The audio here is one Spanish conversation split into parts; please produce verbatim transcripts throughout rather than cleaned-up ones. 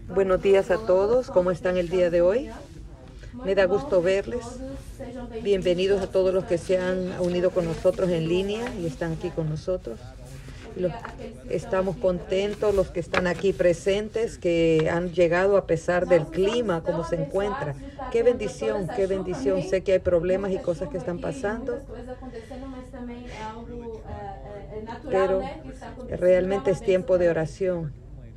Buenos días a todos. ¿Cómo están el día de hoy? Me da gusto verles. Bienvenidos a todos los que se han unido con nosotros en línea y están aquí con nosotros. Los, estamos contentos, los que están aquí presentes, que han llegado a pesar del clima, cómo se encuentra. Qué bendición, qué bendición. Sé que hay problemas y cosas que están pasando, pero realmente es tiempo de oración.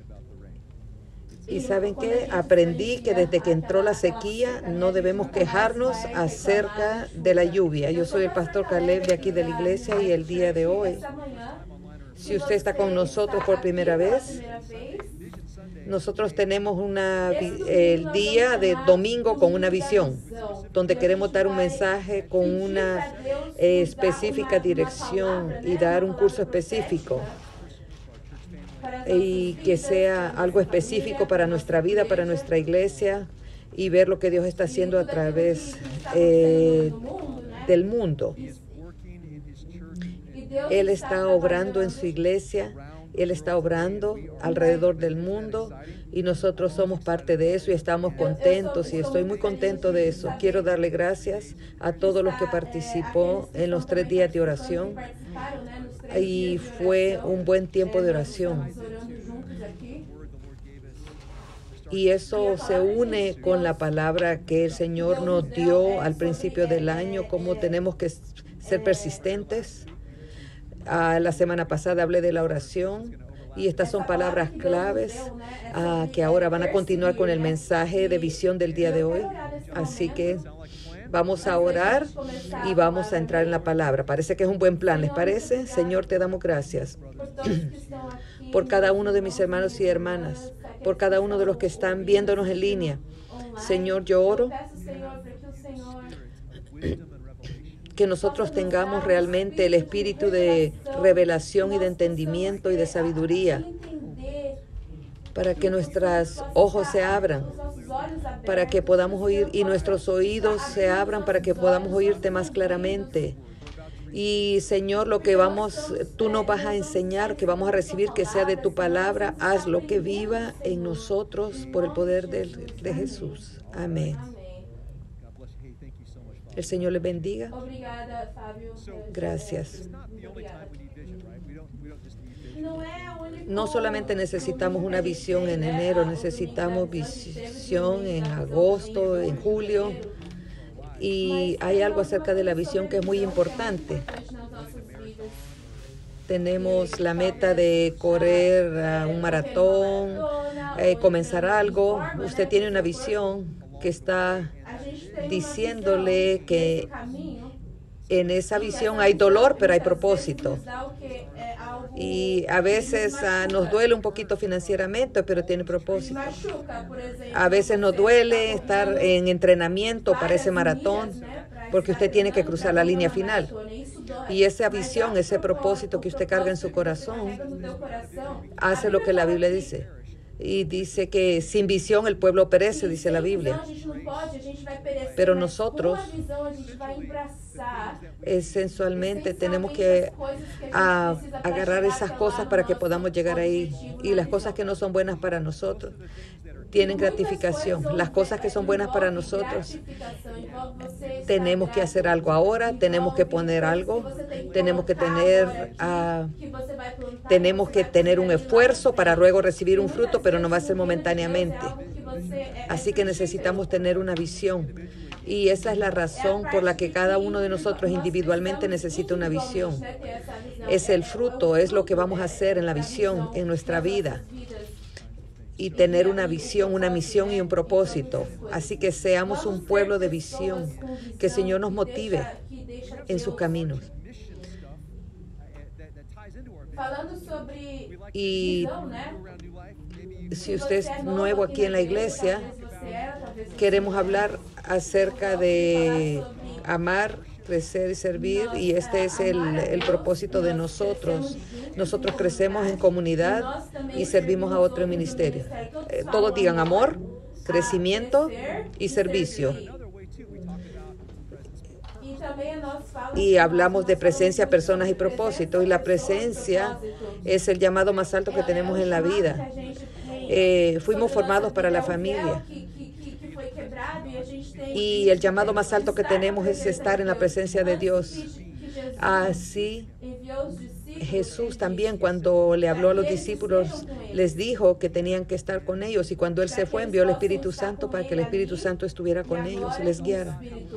Y ¿saben qué? Aprendí que desde que entró la sequía no debemos quejarnos acerca de la lluvia. Yo soy el pastor Caleb de aquí de la iglesia y el día de hoy, si usted está con nosotros por primera vez, nosotros tenemos una, el día de domingo con una visión, donde queremos dar un mensaje con una eh, específica dirección y dar un curso específico. Y que sea algo específico para nuestra vida, para nuestra iglesia, y ver lo que Dios está haciendo a través eh, del mundo. Él está obrando en su iglesia, Él está obrando alrededor del mundo, y nosotros somos parte de eso y estamos contentos, y estoy muy contento de eso. Quiero darle gracias a todos los que participó en los tres días de oración, y fue un buen tiempo de oración. Y eso se une con la palabra que el Señor nos dio al principio del año, cómo tenemos que ser persistentes. Uh, la semana pasada hablé de la oración, y estas son palabras claves uh, que ahora van a continuar con el mensaje de visión del día de hoy. Así que vamos a orar y vamos a entrar en la palabra. Parece que es un buen plan, ¿les parece? Señor, te damos gracias por cada uno de mis hermanos y hermanas, por cada uno de los que están viéndonos en línea. Señor, yo oro que nosotros tengamos realmente el espíritu de revelación y de entendimiento y de sabiduría, para que nuestros ojos se abran, para que podamos oír, y nuestros oídos se abran para que podamos oírte más claramente. Y Señor, lo que vamos, tú nos vas a enseñar, que vamos a recibir, que sea de tu palabra, hazlo que viva en nosotros por el poder de, de Jesús. Amén. El Señor les bendiga. Gracias. No solamente necesitamos una visión en enero, necesitamos visión en agosto, en julio. Y hay algo acerca de la visión que es muy importante. Tenemos la meta de correr uh, un maratón, eh, comenzar algo. Usted tiene una visión que está diciéndole que en esa visión hay dolor, pero hay propósito. Y a veces uh, nos duele un poquito financieramente, pero tiene propósito. A veces nos duele estar en entrenamiento para ese maratón, porque usted tiene que cruzar la línea final. Y esa visión, ese propósito que usted carga en su corazón, hace lo que la Biblia dice. Y dice que sin visión el pueblo perece, dice la Biblia. Pero nosotros, esencialmente, tenemos que a, agarrar esas cosas para que podamos llegar ahí. Y las cosas que no son buenas para nosotros tienen gratificación. Las cosas que son buenas para nosotros, tenemos que hacer algo ahora, tenemos que poner algo, tenemos que tener, uh, tenemos que tener un esfuerzo para luego recibir un fruto, pero no va a ser momentáneamente. Así que necesitamos tener una visión. Y esa es la razón por la que cada uno de nosotros individualmente necesita una visión. Es el fruto, es lo que vamos a hacer en la visión, en nuestra vida. Y tener una visión, una misión y un propósito. Así que seamos un pueblo de visión, que el Señor nos motive en sus caminos. Y si usted es nuevo aquí en la iglesia, queremos hablar acerca de amar, crecer y servir, y este es el, el propósito de nosotros. Nosotros crecemos en comunidad y servimos a otro ministerio. Eh, todos digan amor, crecimiento y servicio. y hablamos de presencia, personas y propósito. Y la presencia es el llamado más alto que tenemos en la vida. Eh, fuimos formados para la familia. Y el llamado más alto que tenemos es estar en la presencia de Dios. Así, Jesús también, cuando le habló a los discípulos, les dijo que tenían que estar con ellos. Y cuando Él se fue, envió al Espíritu Santo para que el Espíritu Santo estuviera con ellos y les guiara.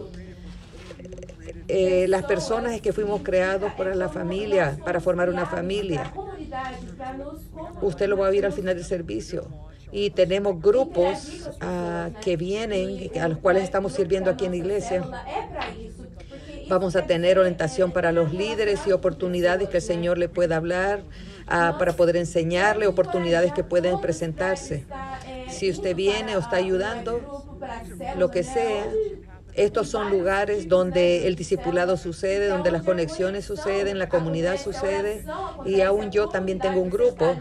Eh, las personas es que fuimos creados para la familia, para formar una familia. Usted lo va a oír al final del servicio. Y tenemos grupos uh, que vienen, a los cuales estamos sirviendo aquí en la iglesia. Vamos a tener orientación para los líderes y oportunidades que el Señor le pueda hablar, uh, para poder enseñarle, oportunidades que pueden presentarse. Si usted viene o está ayudando, lo que sea, estos son lugares donde el discipulado sucede, donde las conexiones suceden, la comunidad sucede. Y aún yo también tengo un grupo.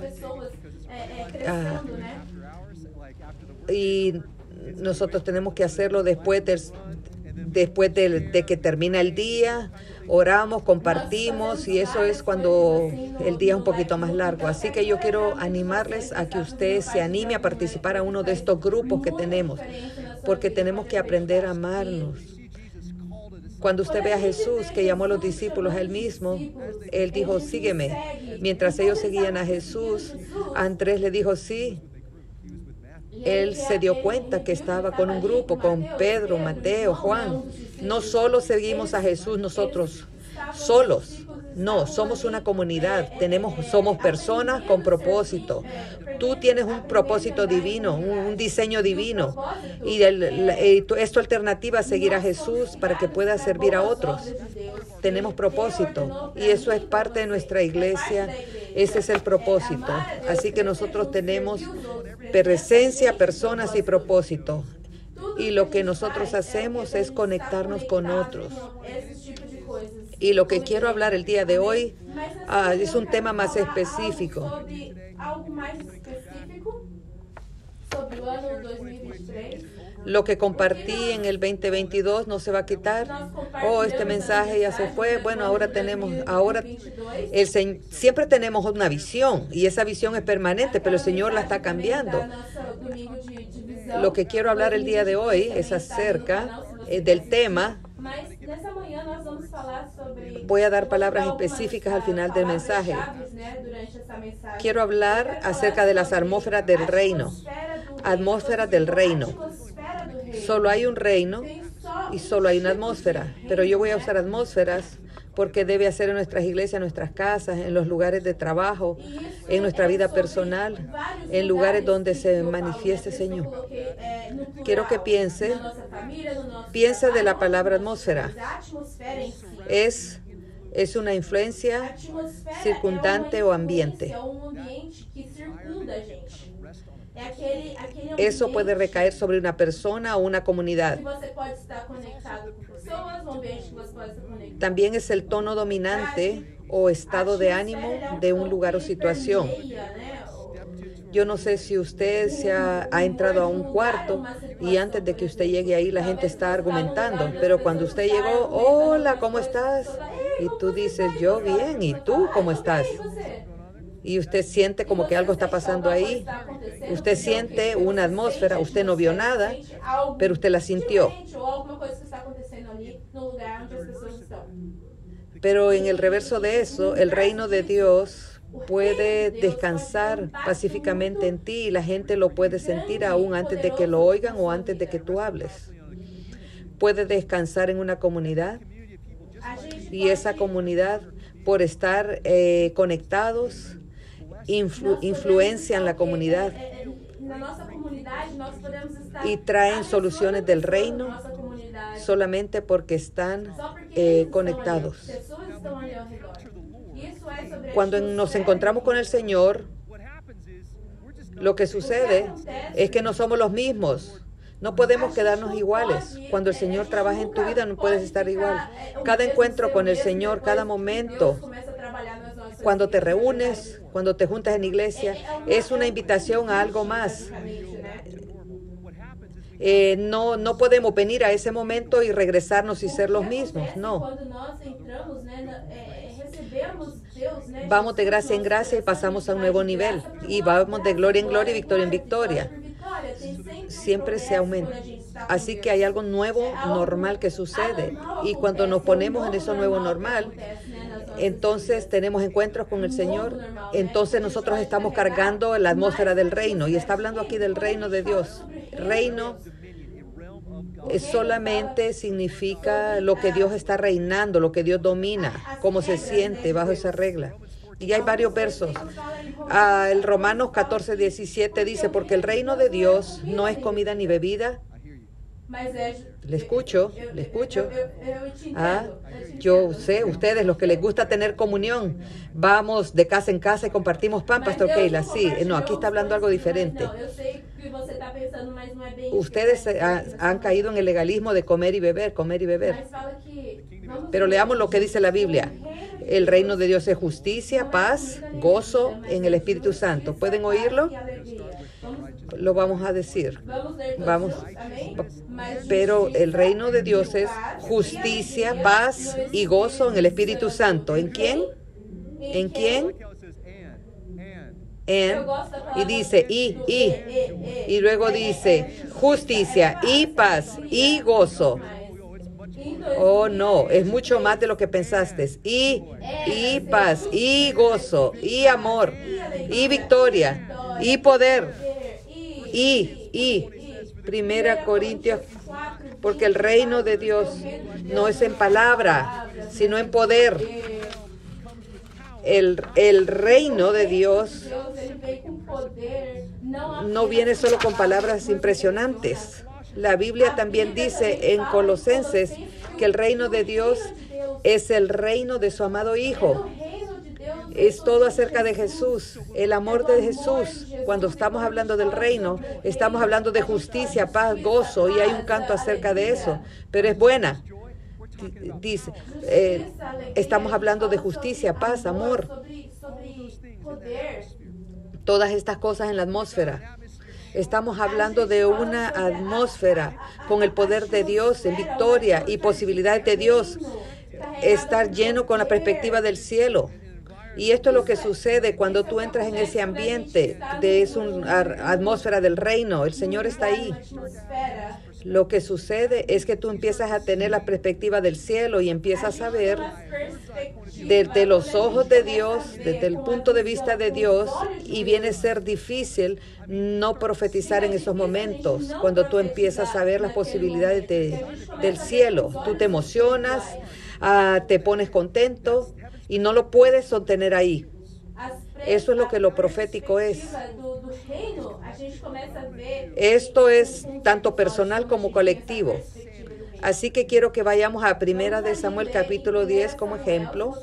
Ah, y nosotros tenemos que hacerlo después, del, después de, de que termina el día. Oramos, compartimos y eso es cuando el día es un poquito más largo. Así que yo quiero animarles a que usted se anime a participar a uno de estos grupos que tenemos, porque tenemos que aprender a amarnos. Cuando usted ve a Jesús, que llamó a los discípulos a Él mismo, Él dijo, sígueme. Mientras ellos seguían a Jesús, Andrés le dijo, sí. Él se dio cuenta que estaba con un grupo, con Pedro, Mateo, Juan. No solo seguimos a Jesús nosotros solos. No, somos una comunidad. Tenemos, somos personas con propósito. Tú tienes un propósito divino, un, un diseño divino. Y el, la, es tu alternativa a seguir a Jesús para que puedas servir a otros. Tenemos propósito. Y eso es parte de nuestra iglesia. Ese es el propósito. Así que nosotros tenemos presencia, personas y propósito. Y lo que nosotros hacemos es conectarnos con otros. Y lo que quiero hablar el día de hoy uh, es un tema más específico. Lo que compartí en el veinte veintidós no se va a quitar. Oh, este mensaje ya se fue. Bueno, ahora tenemos, ahora el Señor, siempre tenemos una visión y esa visión es permanente, pero el Señor la está cambiando. Lo que quiero hablar el día de hoy es acerca eh, del tema. Voy a dar palabras específicas al final del mensaje. Quiero hablar acerca de las atmósferas del reino. Atmósferas del reino. Solo hay un reino y solo hay una atmósfera. Pero yo voy a usar atmósferas porque debe hacer en nuestras iglesias, en nuestras casas, en los lugares de trabajo, en nuestra vida personal, en lugares donde se manifieste el Señor. Quiero que piense, piense de la palabra atmósfera. Es, es una influencia circundante o ambiente. Eso puede recaer sobre una persona o una comunidad. También es el tono dominante o estado de ánimo de un lugar o situación. Yo no sé si usted se ha, ha entrado a un cuarto y antes de que usted llegue ahí la gente está argumentando, pero cuando usted llegó, hola, ¿cómo estás? Y tú dices, yo bien, ¿y tú cómo estás? Y usted siente como que algo está pasando ahí. Usted siente una atmósfera, usted no vio nada, pero usted la sintió. Pero en el reverso de eso, el reino de Dios puede descansar pacíficamente en ti y la gente lo puede sentir aún antes de que lo oigan o antes de que tú hables. Puede descansar en una comunidad y esa comunidad, por estar eh, conectados, Influ, influencian la comunidad y traen soluciones del reino solamente porque están eh, conectados. Cuando nos encontramos con el Señor, lo que sucede es que no somos los mismos. No podemos quedarnos iguales. Cuando el Señor trabaja en tu vida, no puedes estar igual. Cada encuentro con el Señor, cada momento, cuando te reúnes, cuando te juntas en iglesia, es una invitación a algo más. Eh, no, no podemos venir a ese momento y regresarnos y ser los mismos, no. Vamos de gracia en gracia y pasamos a un nuevo nivel. Y vamos de gloria en gloria y victoria en victoria. Siempre se aumenta. Así que hay algo nuevo, normal que sucede. Y cuando nos ponemos en eso nuevo normal, entonces tenemos encuentros con el Señor. Entonces nosotros estamos cargando la atmósfera del reino. Y está hablando aquí del reino de Dios. Reino es solamente significa lo que Dios está reinando, lo que Dios domina, cómo se siente bajo esa regla. Y hay varios versos. Ah, el Romanos catorce, diecisiete dice, porque el reino de Dios no es comida ni bebida. Le escucho, le escucho. Ah, yo sé, ustedes, los que les gusta tener comunión, vamos de casa en casa y compartimos pan, Pastor Keila. Sí, no, aquí está hablando algo diferente. Ustedes ha, han caído en el legalismo de comer y beber, comer y beber. Pero leamos lo que dice la Biblia. El reino de Dios es justicia, paz, gozo en el Espíritu Santo. ¿Pueden oírlo? Lo vamos a decir. Vamos. Pero el reino de Dios es justicia, paz y gozo en el Espíritu Santo. ¿En quién? ¿En quién? En, y dice y, y, y luego dice justicia y paz y gozo. Oh, no, es mucho más de lo que pensaste. Y, y paz, y gozo, y amor, y victoria, y poder, y, y. Primera Corintios, porque el reino de Dios no es en palabra, sino en poder. El, el reino de Dios no viene solo con palabras impresionantes. La Biblia también dice en Colosenses que el reino de Dios es el reino de su amado Hijo. Es todo acerca de Jesús, el amor de Jesús. Cuando estamos hablando del reino, estamos hablando de justicia, paz, gozo, y hay un canto acerca de eso, pero es buena. Dice, eh, estamos hablando de justicia, paz, amor. Todas estas cosas en la atmósfera. Estamos hablando de una atmósfera con el poder de Dios en victoria y posibilidades de Dios. Estar lleno con la perspectiva del cielo. Y esto es lo que sucede cuando tú entras en ese ambiente de es una atmósfera del reino. El Señor está ahí. Lo que sucede es que tú empiezas a tener la perspectiva del cielo y empiezas a ver desde los ojos de Dios, desde el punto de vista de Dios, y viene a ser difícil no profetizar en esos momentos, cuando tú empiezas a ver las posibilidades de, del cielo. Tú te emocionas, uh, te pones contento y no lo puedes sostener ahí. Eso es lo que lo profético es. Esto es tanto personal como colectivo. Así que quiero que vayamos a Primera de Samuel capítulo diez como ejemplo.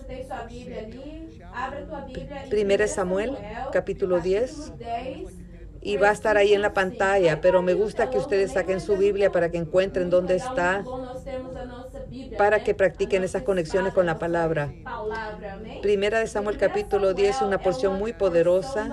Primera de Samuel capítulo diez. Y va a estar ahí en la pantalla, pero me gusta que ustedes saquen su Biblia para que encuentren dónde está, para que practiquen esas conexiones con la palabra. Primera de Samuel capítulo diez, una porción muy poderosa.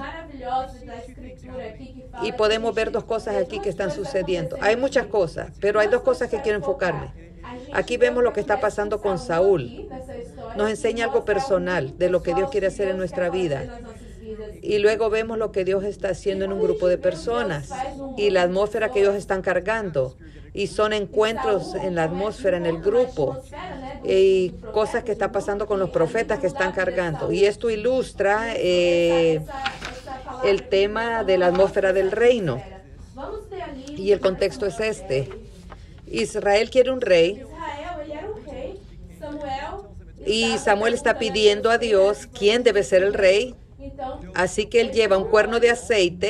Y podemos ver dos cosas aquí que están sucediendo. Hay muchas cosas, pero hay dos cosas que quiero enfocarme. Aquí vemos lo que está pasando con Saúl. Nos enseña algo personal de lo que Dios quiere hacer en nuestra vida. Y luego vemos lo que Dios está haciendo en un grupo de personas y la atmósfera que ellos están cargando. Y son encuentros en la atmósfera, en el grupo, y cosas que están pasando con los profetas que están cargando. Y esto ilustra eh, el tema de la atmósfera del reino. Y el contexto es este. Israel quiere un rey. Y Samuel está pidiendo a Dios quién debe ser el rey. Así que él lleva un cuerno de aceite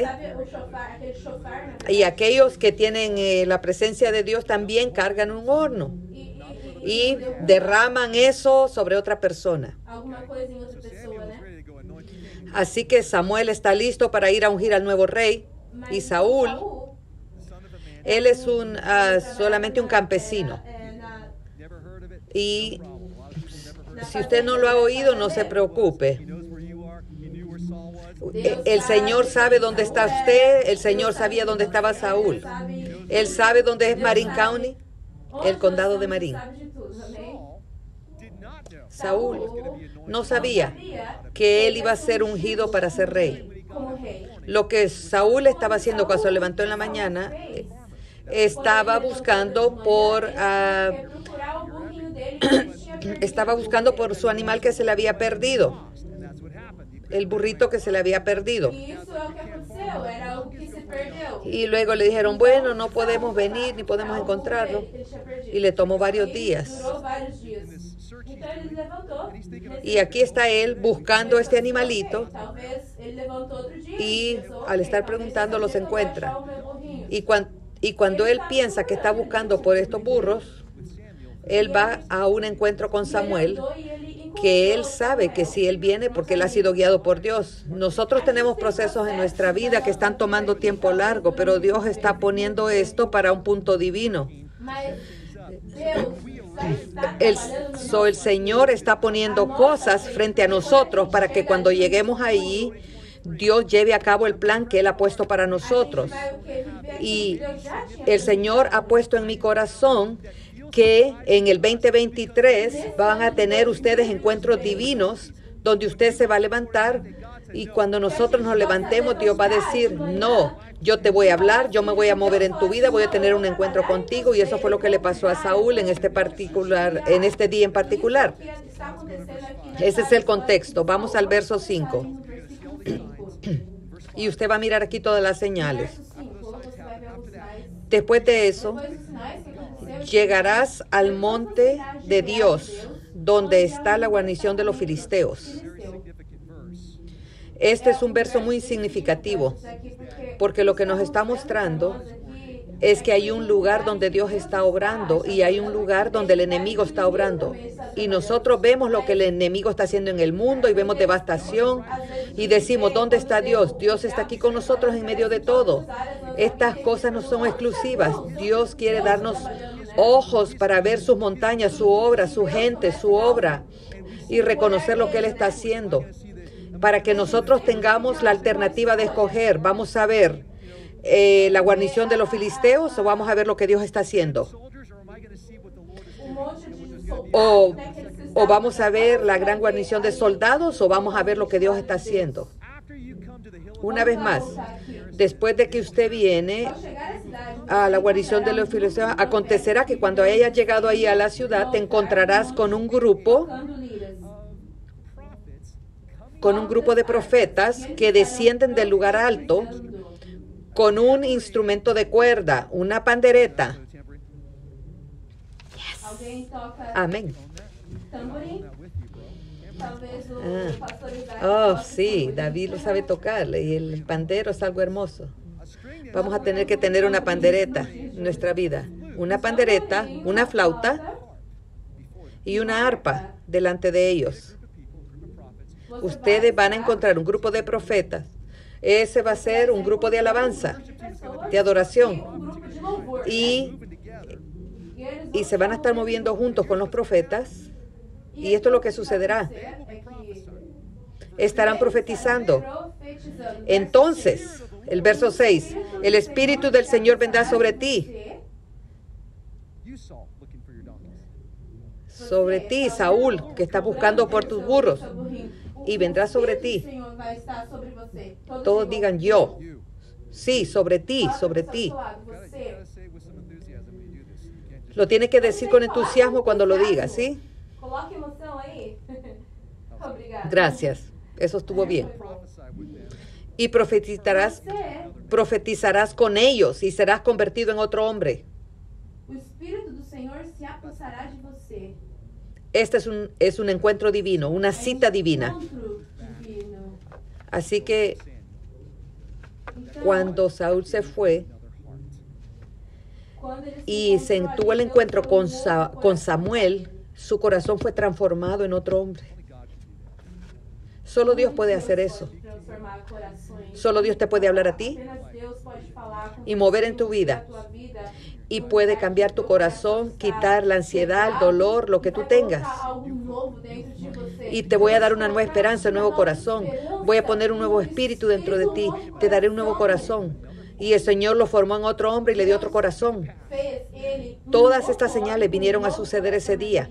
y aquellos que tienen eh, la presencia de Dios también cargan un horno y derraman eso sobre otra persona. Así que Samuel está listo para ir a ungir al nuevo rey y Saúl, él es un uh, solamente un campesino. Y si usted no lo ha oído, no se preocupe. El Señor sabe dónde está usted, el Señor sabía dónde estaba Saúl. Él sabe dónde es Marin County, el condado de Marin. Saúl no sabía que él iba a ser ungido para ser rey. Lo que Saúl estaba haciendo cuando se levantó en la mañana, estaba buscando por uh, estaba buscando por su animal que se le había perdido, el burrito que se le había perdido. Y luego le dijeron, bueno, no podemos venir ni podemos encontrarlo. Y le tomó varios días. Y aquí está él buscando este animalito, y al estar preguntando los encuentra. Y, cuan, y cuando él piensa que está buscando por estos burros, él va a un encuentro con Samuel, que él sabe que si él viene porque él ha sido guiado por Dios. Nosotros tenemos procesos en nuestra vida que están tomando tiempo largo, pero Dios está poniendo esto para un punto divino. El, so el Señor está poniendo cosas frente a nosotros para que cuando lleguemos ahí, Dios lleve a cabo el plan que Él ha puesto para nosotros. Y el Señor ha puesto en mi corazón que en el veinte veintitrés van a tener ustedes encuentros divinos donde usted se va a levantar, y cuando nosotros nos levantemos, Dios va a decir, no, yo te voy a hablar, yo me voy a mover en tu vida, voy a tener un encuentro contigo. Y eso fue lo que le pasó a Saúl en este particular, en este día en particular. Ese es el contexto. Vamos al verso cinco. Y usted va a mirar aquí todas las señales. Después de eso, llegarás al monte de Dios, donde está la guarnición de los filisteos. Este es un verso muy significativo, porque lo que nos está mostrando es que hay un lugar donde Dios está obrando y hay un lugar donde el enemigo está obrando. Y nosotros vemos lo que el enemigo está haciendo en el mundo y vemos devastación y decimos, ¿dónde está Dios? Dios está aquí con nosotros en medio de todo. Estas cosas no son exclusivas. Dios quiere darnos ojos para ver sus montañas, su obra, su gente, su obra, y reconocer lo que Él está haciendo, para que nosotros tengamos la alternativa de escoger. Vamos a ver eh, la guarnición de los filisteos, o vamos a ver lo que Dios está haciendo, o, o vamos a ver la gran guarnición de soldados, o vamos a ver lo que Dios está haciendo. Una vez más, después de que usted viene a la guarnición de los filisteos, acontecerá que cuando hayas llegado ahí a la ciudad, te encontrarás con un grupo con un grupo de profetas que descienden del lugar alto con un instrumento de cuerda, una pandereta. Yes. Amén. Ah. Oh, sí, David lo sabe tocar, y el pandero es algo hermoso. Vamos a tener que tener una pandereta en nuestra vida. Una pandereta, una flauta y una arpa delante de ellos. Ustedes van a encontrar un grupo de profetas. Ese va a ser un grupo de alabanza, de adoración. Y, y se van a estar moviendo juntos con los profetas. Y esto es lo que sucederá. Estarán profetizando. Entonces, el verso seis, el Espíritu del Señor vendrá sobre ti. Sobre ti, Saúl, que está buscando por tus burros. Y vendrá sobre ti. Todos digan yo. Sí, sobre ti, sobre ti. Lo tiene que decir con entusiasmo cuando lo diga, ¿sí? Gracias. Eso estuvo bien. Y profetizarás, profetizarás con ellos y serás convertido en otro hombre. Este es un, es un encuentro divino, una cita divina. Así que cuando Saúl se fue y se tuvo el encuentro con, Sa, con Samuel, su corazón fue transformado en otro hombre. Solo Dios puede hacer eso. Solo Dios te puede hablar a ti y mover en tu vida. Y puede cambiar tu corazón, quitar la ansiedad, el dolor, lo que tú tengas. Y te voy a dar una nueva esperanza, un nuevo corazón. Voy a poner un nuevo espíritu dentro de ti. Te daré un nuevo corazón. Y el Señor lo formó en otro hombre y le dio otro corazón. Todas estas señales vinieron a suceder ese día.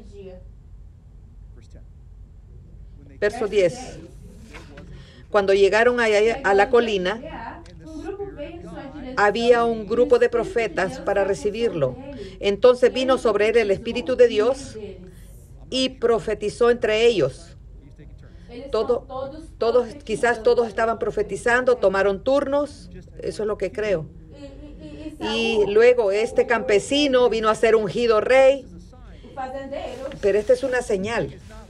Verso diez. Cuando llegaron a, a la colina, había un grupo de profetas para recibirlo. Entonces vino sobre él el Espíritu de Dios y profetizó entre ellos. Todo, todos, quizás todos estaban profetizando, tomaron turnos, eso es lo que creo. Y luego este campesino vino a ser ungido rey, pero esta es una señal.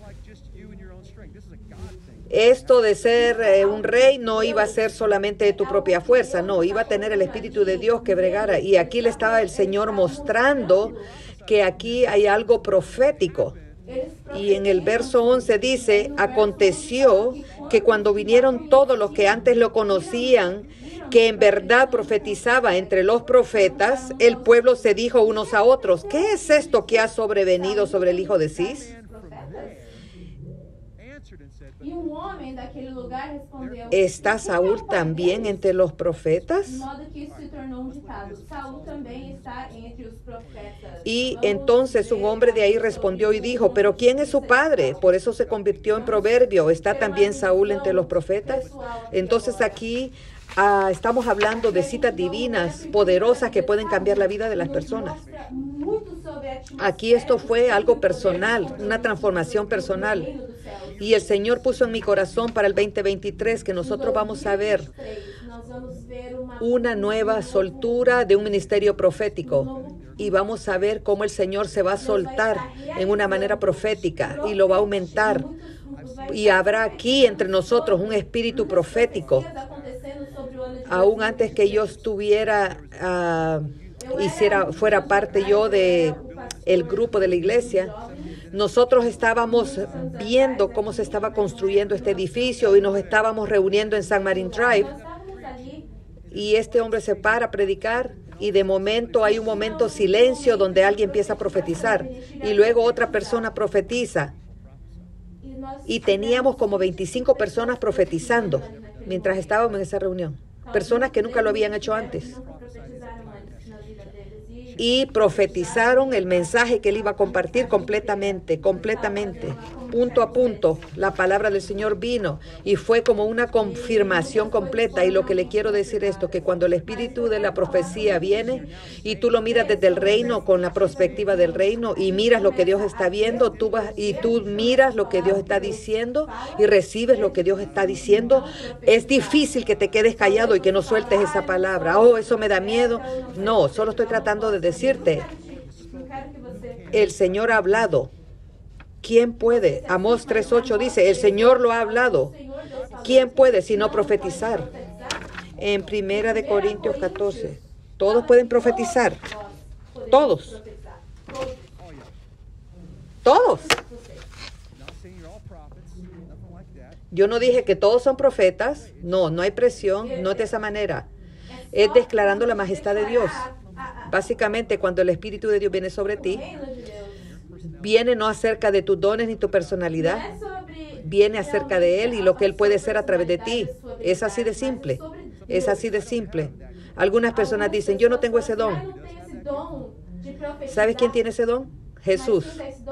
Esto de ser eh, un rey no iba a ser solamente de tu propia fuerza, no, iba a tener el Espíritu de Dios que bregara. Y aquí le estaba el Señor mostrando que aquí hay algo profético. Y en el verso once dice, aconteció que cuando vinieron todos los que antes lo conocían, que en verdad profetizaba entre los profetas, el pueblo se dijo unos a otros, ¿qué es esto que ha sobrevenido sobre el hijo de Cis? ¿Está Saúl también entre los profetas? Y entonces un hombre de ahí respondió y dijo, ¿pero quién es su padre? Por eso se convirtió en proverbio. ¿Está también Saúl entre los profetas? Entonces aquí uh, estamos hablando de citas divinas, poderosas, que pueden cambiar la vida de las personas. Aquí esto fue algo personal, una transformación personal. Y el Señor puso en mi corazón para el veinte veintitrés que nosotros vamos a ver una nueva soltura de un ministerio profético. Y vamos a ver cómo el Señor se va a soltar en una manera profética y lo va a aumentar. Y habrá aquí entre nosotros un espíritu profético. Aún antes que yo estuviera, uh, hiciera, fuera parte yo de el grupo de la iglesia, nosotros estábamos viendo cómo se estaba construyendo este edificio y nos estábamos reuniendo en San Martín Drive. Y este hombre se para a predicar y de momento hay un momento silencio donde alguien empieza a profetizar y luego otra persona profetiza. Y teníamos como veinticinco personas profetizando mientras estábamos en esa reunión. Personas que nunca lo habían hecho antes. Y profetizaron el mensaje que él iba a compartir completamente, completamente, punto a punto. La palabra del Señor vino y fue como una confirmación completa. Y lo que le quiero decir es esto, que cuando el espíritu de la profecía viene y tú lo miras desde el reino, con la perspectiva del reino, y miras lo que Dios está viendo, tú vas y tú miras lo que Dios está diciendo y recibes lo que Dios está diciendo, es difícil que te quedes callado y que no sueltes esa palabra. Oh, eso me da miedo. No, solo estoy tratando de decirte, el Señor ha hablado. ¿Quién puede? Amós tres ocho dice, el Señor lo ha hablado. ¿Quién puede sino profetizar? En Primera de Corintios catorce, todos pueden profetizar. Todos. Todos. Yo no dije que todos son profetas. No, no hay presión, no es de esa manera. Es declarando la majestad de Dios. Básicamente, cuando el Espíritu de Dios viene sobre ti, viene no acerca de tus dones ni tu personalidad, viene acerca de Él y lo que Él puede hacer a través de ti. Es así de simple, es así de simple. Algunas personas dicen, yo no tengo ese don. ¿Sabes quién tiene ese don? Jesús.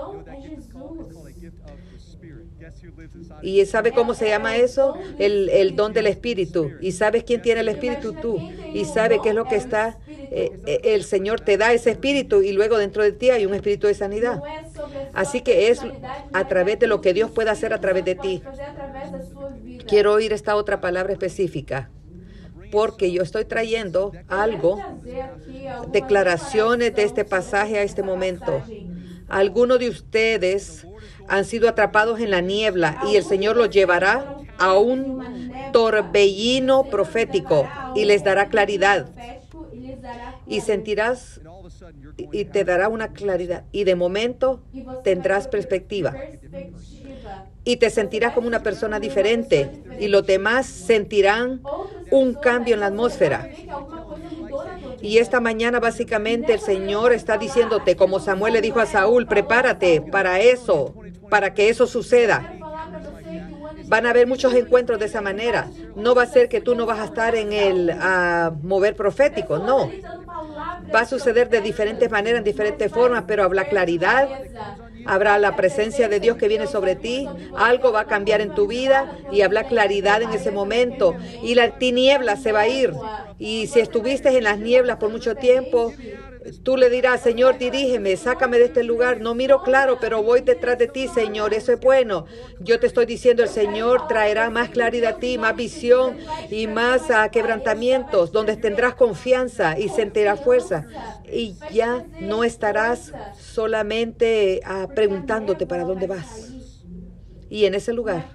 ¿Y sabe cómo se llama eso? El, el don del Espíritu. ¿Y sabes quién tiene el Espíritu? Tú. ¿Y sabe qué es lo que está? Eh, eh, el Señor te da ese Espíritu y luego dentro de ti hay un Espíritu de sanidad. Así que es a través de lo que Dios puede hacer a través de ti. Quiero oír esta otra palabra específica, porque yo estoy trayendo algo, declaraciones de este pasaje a este momento. Algunos de ustedes han sido atrapados en la niebla y el Señor los llevará a un torbellino profético y les dará claridad. Y sentirás y te dará una claridad. Y de momento tendrás perspectiva. Y te sentirás como una persona diferente. Y los demás sentirán un cambio en la atmósfera. Y esta mañana básicamente el Señor está diciéndote, como Samuel le dijo a Saúl, prepárate para eso, para que eso suceda. van a haber muchos encuentros de esa manera. No va a ser que tú no vas a estar en el uh, mover profético, no. Va a suceder de diferentes maneras, en diferentes formas, pero habrá claridad, habrá la presencia de Dios que viene sobre ti, algo va a cambiar en tu vida y habrá claridad en ese momento y la tiniebla se va a ir. Y si estuviste en las nieblas por mucho tiempo, tú le dirás, Señor, dirígeme, sácame de este lugar. No miro claro, pero voy detrás de ti, Señor. Eso es bueno. Yo te estoy diciendo, el Señor traerá más claridad a ti, más visión y más uh, quebrantamientos, donde tendrás confianza y sentirás fuerza. Y ya no estarás solamente uh, preguntándote para dónde vas. Y en ese lugar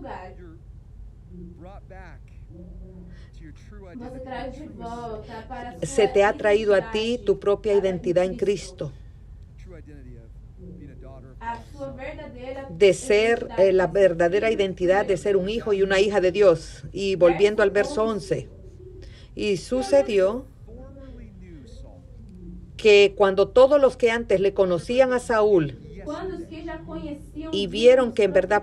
se te ha traído a ti tu propia identidad en Cristo, de ser eh, la verdadera identidad de ser un hijo y una hija de Dios. Y volviendo al verso once, y sucedió que cuando todos los que antes le conocían a Saúl y vieron que en verdad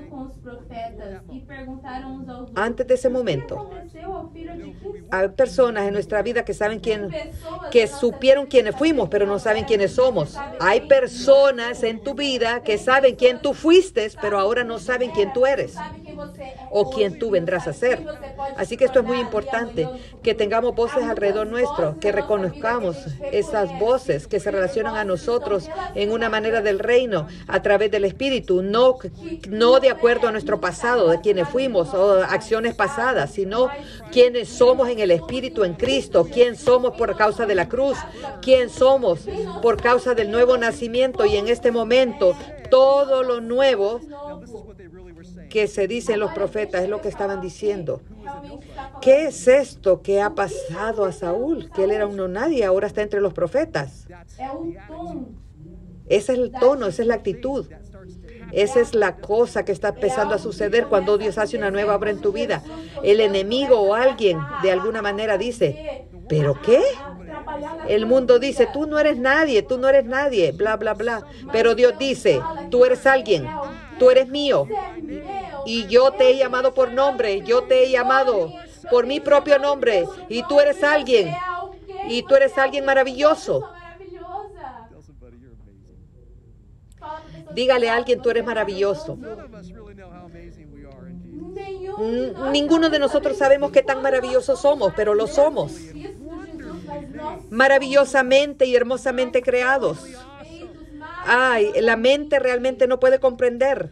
antes de ese momento hay personas en nuestra vida que saben quién, que supieron quiénes fuimos, pero no saben quiénes somos. Hay personas en tu vida que saben quién tú fuiste, pero ahora no saben quién tú eres o quién tú vendrás a ser. Así que esto es muy importante, que tengamos voces alrededor nuestro, que reconozcamos esas voces que se relacionan a nosotros en una manera del reino a través del Espíritu, no, no de acuerdo a nuestro pasado, de quienes fuimos o acciones pasadas, sino quiénes somos en el Espíritu, en Cristo, quién somos por causa de la cruz, quién somos por causa del nuevo nacimiento. Y en este momento todo lo nuevo que se dice en los profetas es lo que estaban diciendo. ¿Qué es esto que ha pasado a Saúl? Que él era un no nadie, ahora está entre los profetas. Ese es el tono, esa es la actitud. Esa es la cosa que está empezando a suceder cuando Dios hace una nueva obra en tu vida. El enemigo o alguien de alguna manera dice, ¿pero qué? El mundo dice, tú no eres nadie, tú no eres nadie, bla, bla, bla. Pero Dios dice, tú eres alguien, tú eres mío. Y yo te he llamado por nombre, yo te he llamado por mi propio nombre. Y tú eres alguien, y tú eres alguien maravilloso. Dígale a alguien, tú eres maravilloso. Ninguno de nosotros sabemos qué tan maravillosos somos, pero lo somos. Maravillosamente y hermosamente creados. Ay, la mente realmente no puede comprender.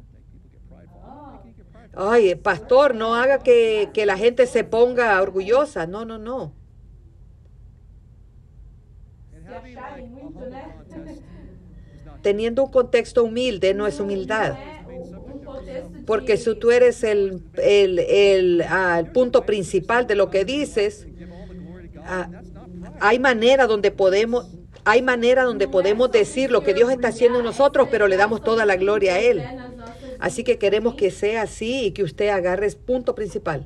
Ay, pastor, no haga que, que la gente se ponga orgullosa. No, no, no. Teniendo un contexto humilde no es humildad. Porque si tú eres el, el, el, uh, el punto principal de lo que dices, uh, hay manera donde podemos, hay manera donde podemos decir lo que Dios está haciendo en nosotros, pero le damos toda la gloria a Él. Así que queremos que sea así y que usted agarre el punto principal.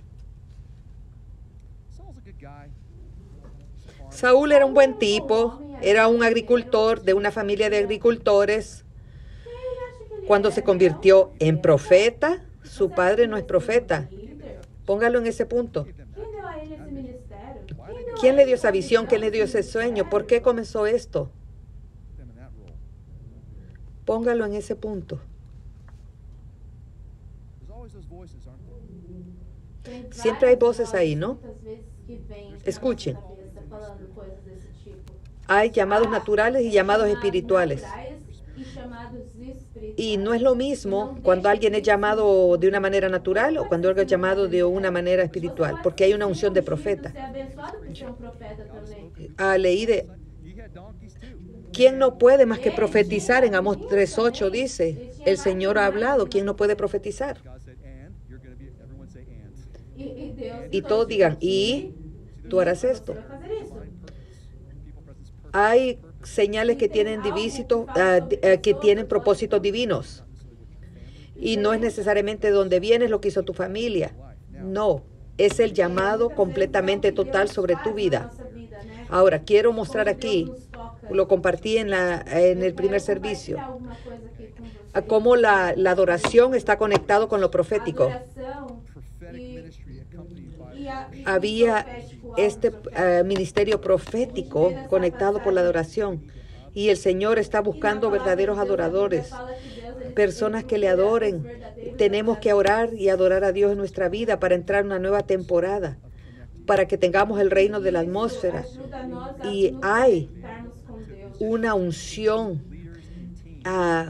Saúl era un buen tipo, era un agricultor de una familia de agricultores. Cuando se convirtió en profeta, su padre no es profeta. Póngalo en ese punto. ¿Quién le dio esa visión? ¿Quién le dio ese sueño? ¿Por qué comenzó esto? Póngalo en ese punto. Siempre hay voces ahí, ¿no? Escuchen. Hay llamados naturales y llamados espirituales. Y no es lo mismo cuando alguien es llamado de una manera natural o cuando alguien es llamado de una manera espiritual, porque hay una unción de profeta. Ah, leí de... ¿Quién no puede más que profetizar? En Amós tres ocho dice, el Señor ha hablado, ¿quién no puede profetizar? Y todos digan, y tú harás esto. Hay señales que tienen divísitos, uh, uh, que tienen propósitos divinos. Y no es necesariamente de donde vienes lo que hizo tu familia. No, es el llamado completamente total sobre tu vida. Ahora, quiero mostrar aquí, lo compartí en, la, en el primer servicio. a cómo la, la adoración está conectado con lo profético. Había este uh, ministerio profético conectado por la adoración. Y el Señor está buscando verdaderos adoradores, personas que le adoren. Tenemos que orar y adorar a Dios en nuestra vida para entrar en una nueva temporada, para que tengamos el reino de la atmósfera. Y hay una unción, uh,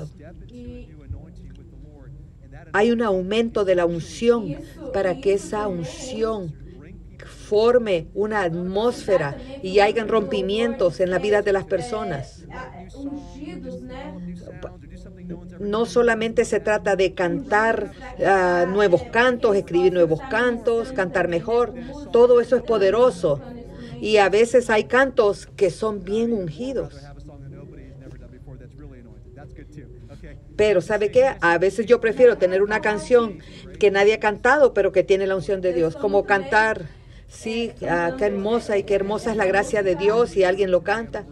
hay un aumento de la unción para que esa unción forme una atmósfera y hayan rompimientos en la vida de las personas. No solamente se trata de cantar uh, nuevos cantos, escribir nuevos cantos, cantar mejor. Todo eso es poderoso. Y a veces hay cantos que son bien ungidos. Pero ¿sabe qué? A veces yo prefiero tener una canción que nadie ha cantado, pero que tiene la unción de Dios. Como cantar, sí, uh, qué hermosa y qué hermosa es la gracia de Dios y alguien lo canta.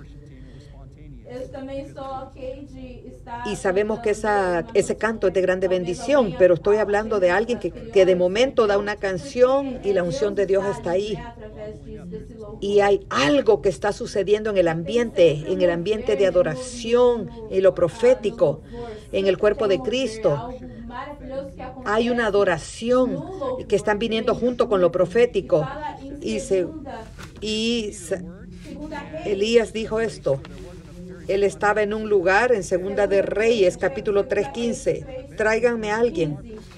Y sabemos que esa, ese canto es de grande bendición, pero estoy hablando de alguien que, que de momento da una canción y la unción de Dios está ahí. Y hay algo que está sucediendo en el ambiente, en el ambiente de adoración, en lo profético, en el cuerpo de Cristo. Hay una adoración que están viniendo junto con lo profético. Y, se, y se, Elías dijo esto. Él estaba en un lugar en Segunda de Reyes, capítulo tres quince. Tráiganme a alguien.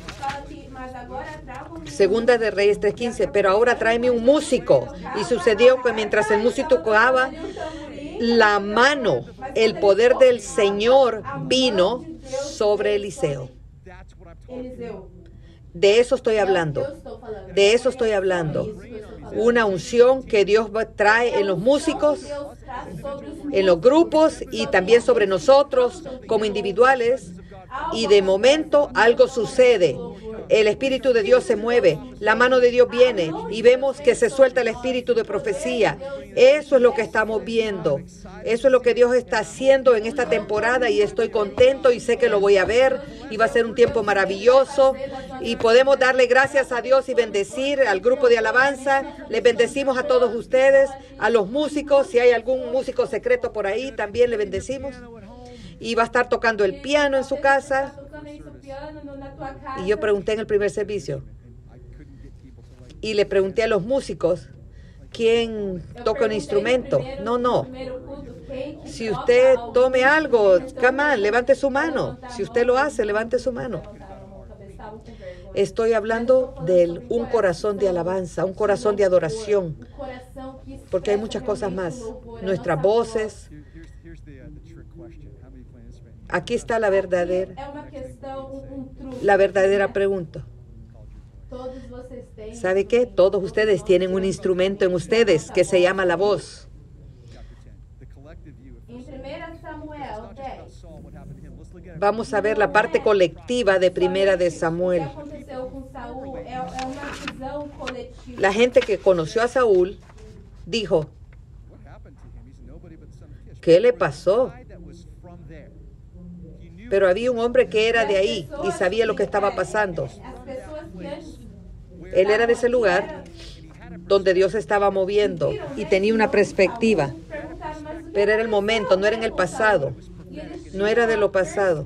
Segunda de Reyes tres quince. Pero ahora tráeme un músico. Y sucedió que mientras el músico tocaba, la mano, el poder del Señor vino sobre Eliseo. De eso estoy hablando. De eso estoy hablando. Una unción que Dios trae en los músicos, en los grupos y también sobre nosotros como individuales. Y de momento algo sucede. El Espíritu de Dios se mueve, la mano de Dios viene y vemos que se suelta el espíritu de profecía. Eso es lo que estamos viendo. Eso es lo que Dios está haciendo en esta temporada y estoy contento y sé que lo voy a ver y va a ser un tiempo maravilloso y podemos darle gracias a Dios y bendecir al grupo de alabanza. Les bendecimos a todos ustedes, a los músicos. Si hay algún músico secreto por ahí, también le bendecimos. Y va a estar tocando el piano en su casa. Y yo pregunté en el primer servicio. Y le pregunté a los músicos, ¿quién toca un instrumento? No, no. Si usted tome algo, come on, levante su mano. Si usted lo hace, levante su mano. Estoy hablando de un corazón de alabanza, un corazón de adoración. Porque hay muchas cosas más. Nuestras voces. Aquí está la verdadera, la verdadera pregunta. ¿Sabe qué? Todos ustedes tienen un instrumento en ustedes que se llama la voz. Vamos a ver la parte colectiva de Primera de Samuel. La gente que conoció a Saúl dijo, ¿qué le pasó? Pero había un hombre que era de ahí y sabía lo que estaba pasando. Él era de ese lugar donde Dios estaba moviendo y tenía una perspectiva. Pero era el momento, no era en el pasado. No era de lo pasado.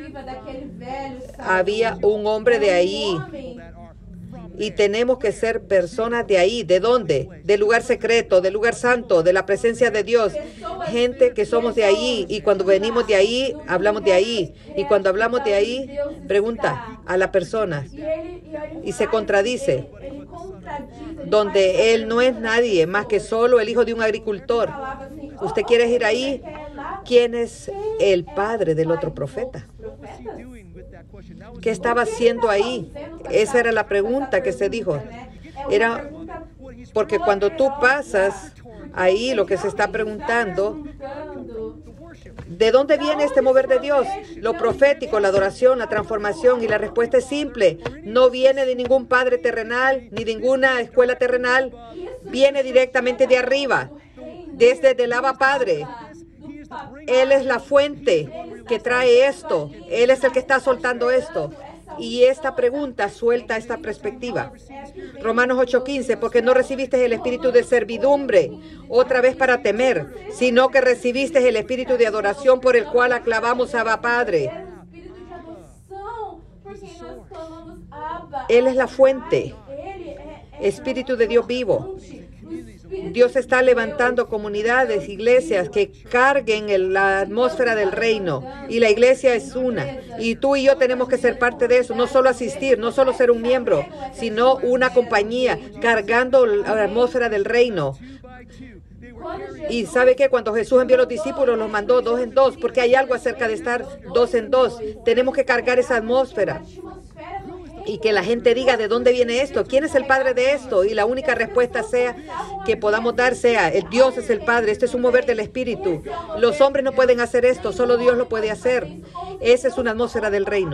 Había un hombre de ahí. Y tenemos que ser personas de ahí. ¿De dónde? Del lugar secreto, del lugar santo, de la presencia de Dios. Gente que somos de ahí. Y cuando venimos de ahí, hablamos de ahí. Y cuando hablamos de ahí, pregunta a la persona. Y se contradice. Donde él no es nadie más que solo el hijo de un agricultor. ¿Usted quiere ir ahí? ¿Quién es el padre del otro profeta? ¿Qué estaba haciendo ahí? Esa era la pregunta que se dijo. Era porque cuando tú pasas ahí, lo que se está preguntando, ¿de dónde viene este mover de Dios? Lo profético, la adoración, la transformación. Y la respuesta es simple. No viene de ningún padre terrenal, ni de ninguna escuela terrenal. Viene directamente de arriba, desde el Abba Padre. Él es la fuente. que trae esto. Él es el que está soltando esto. Y esta pregunta suelta esta perspectiva. Romanos ocho quince, porque no recibiste el espíritu de servidumbre, otra vez para temer, sino que recibiste el espíritu de adoración por el cual aclamamos a Abba Padre. Él es la fuente, espíritu de Dios vivo. Dios está levantando comunidades, iglesias que carguen el, la atmósfera del reino. Y la iglesia es una. Y tú y yo tenemos que ser parte de eso. No solo asistir, no solo ser un miembro, sino una compañía cargando la atmósfera del reino. Y ¿sabe qué? Cuando Jesús envió a los discípulos, los mandó dos en dos, porque hay algo acerca de estar dos en dos. Tenemos que cargar esa atmósfera. Y que la gente diga de dónde viene esto, quién es el padre de esto, y la única respuesta sea que podamos dar sea el Dios es el Padre. Este es un mover del Espíritu. Los hombres no pueden hacer esto, solo Dios lo puede hacer. Esa es una atmósfera del reino.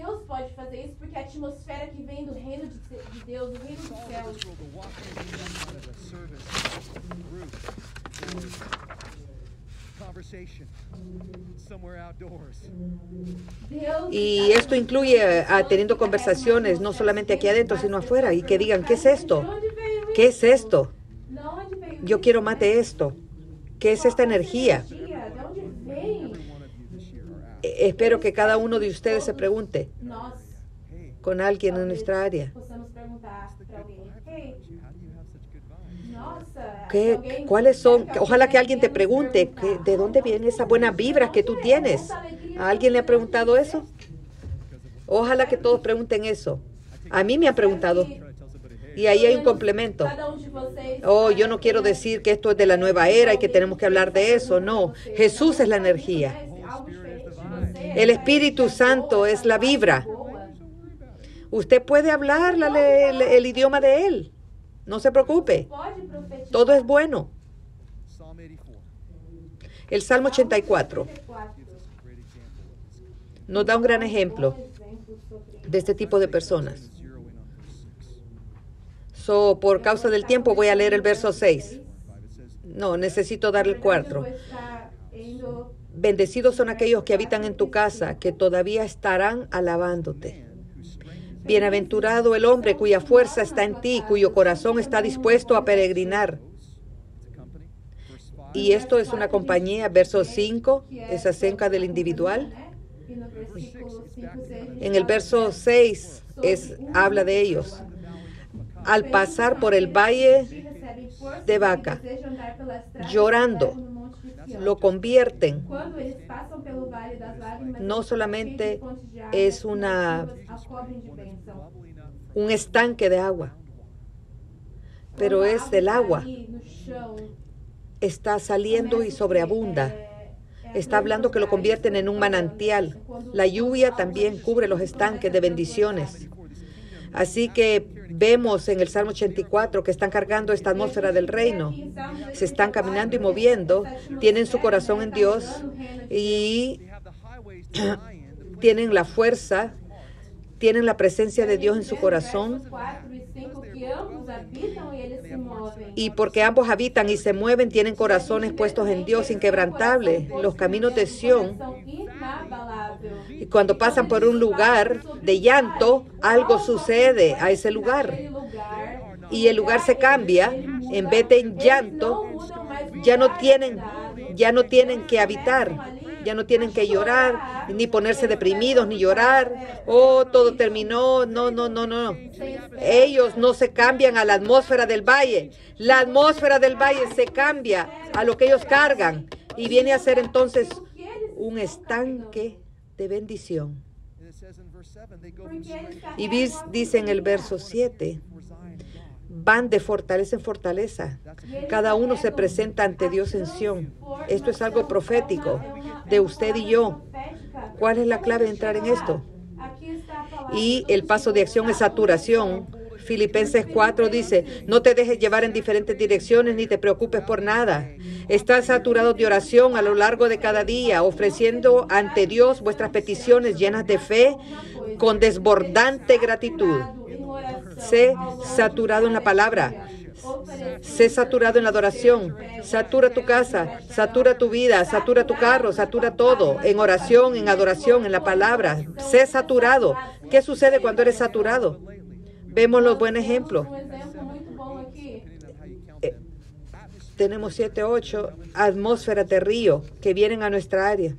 Y esto incluye a, teniendo conversaciones no solamente aquí adentro, sino afuera, y que digan, ¿qué es esto? ¿Qué es esto? Yo quiero más de esto. ¿Qué es esta energía? E- espero que cada uno de ustedes se pregunte con alguien en nuestra área. ¿Qué, ¿Cuáles son? Ojalá que alguien te pregunte, ¿qué, ¿de dónde vienen esas buenas vibras que tú tienes? ¿A alguien le ha preguntado eso? Ojalá que todos pregunten eso. A mí me han preguntado. Y ahí hay un complemento. Oh, yo no quiero decir que esto es de la nueva era y que tenemos que hablar de eso. No, Jesús es la energía. El Espíritu Santo es la vibra. Usted puede hablar la, el, el idioma de Él. No se preocupe. Todo es bueno. El Salmo ochenta y cuatro nos da un gran ejemplo de este tipo de personas. So, por causa del tiempo voy a leer el verso seis. No, necesito dar el cuatro. Bendecidos son aquellos que habitan en tu casa, que todavía estarán alabándote. Bienaventurado el hombre cuya fuerza está en ti, cuyo corazón está dispuesto a peregrinar. Y esto es una compañía, verso cinco, es acerca del individual. En el verso seis es, habla de ellos. Al pasar por el valle de Baca, llorando, lo convierten. No solamente es una un estanque de agua, pero es el agua. Está saliendo y sobreabunda. Está hablando que lo convierten en un manantial. La lluvia también cubre los estanques de bendiciones. Así que vemos en el Salmo ochenta y cuatro que están cargando esta atmósfera del reino. Se están caminando y moviendo. Tienen su corazón en Dios y tienen la fuerza, tienen la presencia de Dios en su corazón. Y porque ambos habitan y se mueven, tienen corazones puestos en Dios inquebrantables. Los caminos de Sión. Y cuando pasan por un lugar de llanto, algo sucede a ese lugar. Y el lugar se cambia. En vez de llanto, ya no tienen, ya no tienen que habitar. Ya no tienen que llorar, ni ponerse deprimidos, ni llorar. Oh, todo terminó. No, no, no, no. Ellos no se cambian a la atmósfera del valle. La atmósfera del valle se cambia a lo que ellos cargan. Y viene a ser entonces un estanque de bendición. Y dice en el verso siete, van de fortaleza en fortaleza. Cada uno se presenta ante Dios en Sión. Esto es algo profético de usted y yo. ¿Cuál es la clave de entrar en esto? Y el paso de acción es saturación. Filipenses cuatro dice, no te dejes llevar en diferentes direcciones ni te preocupes por nada. Estás saturado de oración a lo largo de cada día, ofreciendo ante Dios vuestras peticiones llenas de fe con desbordante gratitud. Sé saturado en la palabra. Sé saturado en la adoración. Satura tu casa, satura tu vida, satura tu carro, satura todo. En oración, en adoración, en la palabra. Sé saturado. ¿Qué sucede cuando eres saturado? Vemos los buenos ejemplos. Eh, tenemos siete, ocho atmósferas de río que vienen a nuestra área.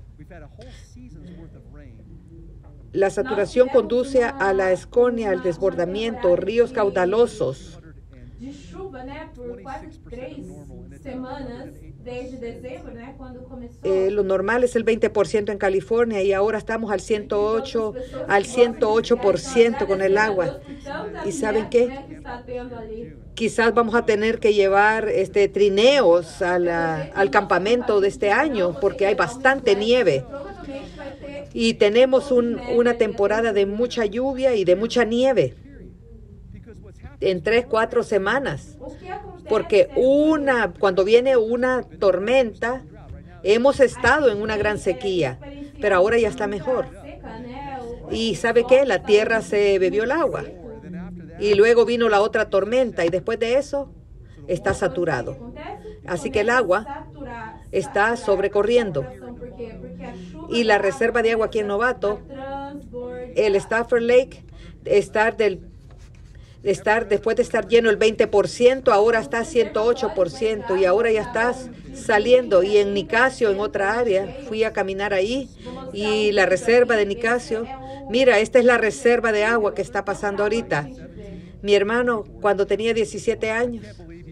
La saturación conduce a la esconia, al desbordamiento, ríos caudalosos. De chuva, né, por quase três semanas desde dezembro, né, quando começou. Eh, lo normal es el veinte por ciento en California y ahora estamos al ciento ocho, al ciento ocho por ciento con el agua. ¿Y saben qué? Quizás vamos a tener que llevar este, trineos a la, al campamento de este año porque hay bastante nieve. Y tenemos un, una temporada de mucha lluvia y de mucha nieve en tres, cuatro semanas. Porque una, cuando viene una tormenta, hemos estado en una gran sequía, pero ahora ya está mejor. Y ¿sabe qué? La tierra se bebió el agua. Y luego vino la otra tormenta y después de eso está saturado. Así que el agua está sobrecorriendo. Y la reserva de agua aquí en Novato, el Stafford Lake, está del, estar, después de estar lleno el veinte por ciento, ahora está ciento ocho por ciento y ahora ya estás saliendo. Y en Nicasio, en otra área, fui a caminar ahí y la reserva de Nicasio, mira, esta es la reserva de agua que está pasando ahorita. Mi hermano, cuando tenía diecisiete años,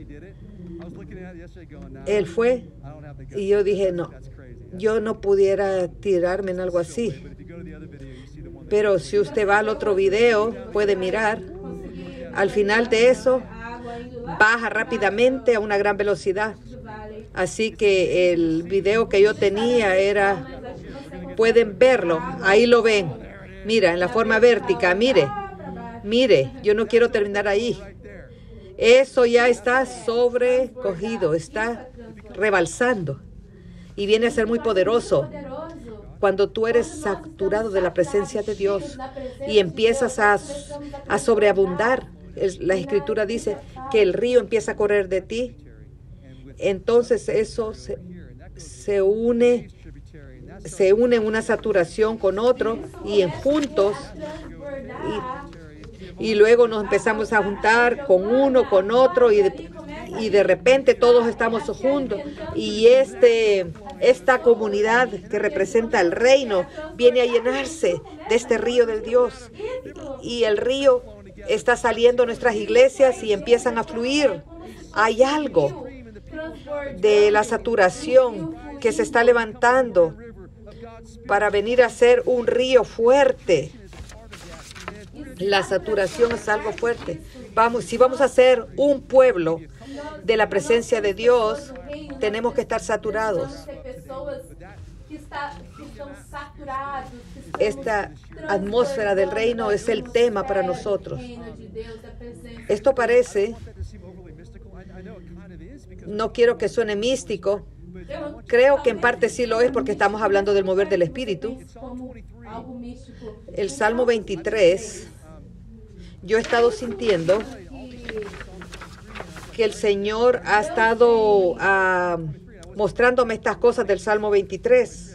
él fue y yo dije, no, yo no pudiera tirarme en algo así. Pero si usted va al otro video, puede mirar. Al final de eso, baja rápidamente a una gran velocidad. Así que el video que yo tenía era, pueden verlo, ahí lo ven. Mira, en la forma vertical, mire, mire, yo no quiero terminar ahí. Eso ya está sobrecogido, está rebalsando y viene a ser muy poderoso. Cuando tú eres saturado de la presencia de Dios y empiezas a, a sobreabundar, la Escritura dice que el río empieza a correr de ti, entonces eso se, se une, se une en una saturación con otro y en juntos, y, y luego nos empezamos a juntar con uno, con otro, y de, y de repente todos estamos juntos, y este... esta comunidad que representa el reino viene a llenarse de este río del Dios. Y el río está saliendo a nuestras iglesias y empiezan a fluir. Hay algo de la saturación que se está levantando para venir a ser un río fuerte. La saturación es algo fuerte. Vamos, si vamos a ser un pueblo de la presencia de Dios, tenemos que estar saturados. Esta atmósfera del reino es el tema para nosotros. Esto parece, no quiero que suene místico, creo que en parte sí lo es porque estamos hablando del mover del Espíritu. El Salmo veintitrés, yo he estado sintiendo que el Señor ha estado uh, mostrándome estas cosas del Salmo veintitrés.